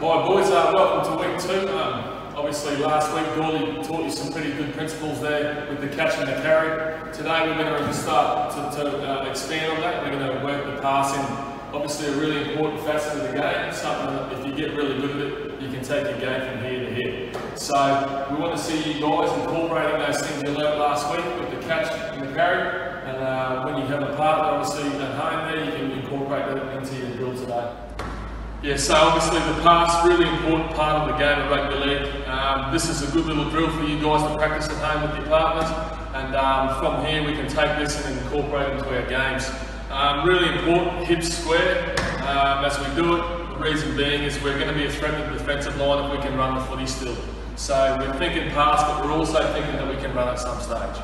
Hi boys, welcome to week 2. Obviously last week Dorley taught you some pretty good principles there with the catch and the carry. Today we're going to start to expand on that. We're going to work the passing. Obviously a really important facet of the game, something that if you get really good at it, you can take your game from here to here. So we want to see you guys incorporating those things you learned last week with the catch and the carry. And when you have a partner obviously at home there, you can incorporate that into your drill today. Yeah, so obviously the pass, really important part of the game of Rugby League. This is a good little drill for you guys to practice at home with your partners, and from here we can take this and incorporate it into our games. Really important, hips square as we do it. The reason being is we're going to be a threat to the defensive line if we can run the footy still. So we're thinking pass, but we're also thinking that we can run at some stage.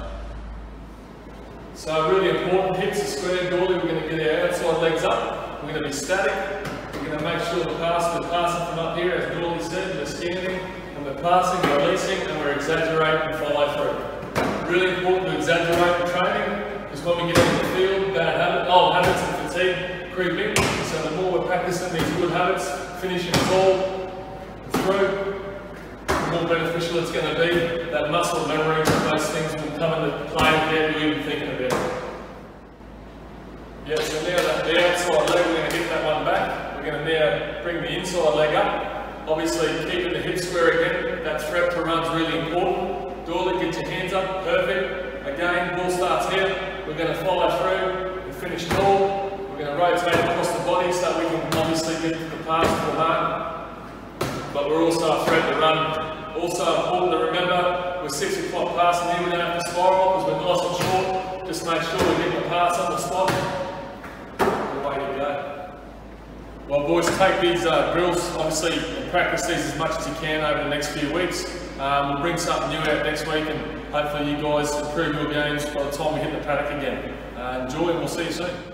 So really important, hips are square, Dorley. We're going to get our outside legs up. We're going to be static. We're going to make sure we're passing from up here, as Dorley said, we're scanning, and we're passing, releasing, and we're exaggerating and follow through. Really important to exaggerate the training, because when we get into the field, old habits and fatigue creep in. So the more we're practicing these good habits, finishing tall, through, the more beneficial it's going to be. That muscle memory and those things will come into play without you even thinking about it. Yeah, so now the outside leg, we're going to hit that one back. We're going to now bring the inside leg up. Obviously keeping the hip square again. That threat to run is really important. Dorley, get your hands up, perfect. Again, ball starts here. We're going to follow through and finish tall. We're going to rotate across the body so we can obviously get to the pass to the mark. But we're also a threat to run. Also important to remember, we're 6 o'clock passing here. We don't have to spiral because we're nice and short. Just make sure we get the pass on the spot. Way to go. Well boys, take these drills, obviously, and practice these as much as you can over the next few weeks. We'll bring something new out next week, and hopefully you guys improve your games by the time we hit the paddock again. Enjoy, and we'll see you soon.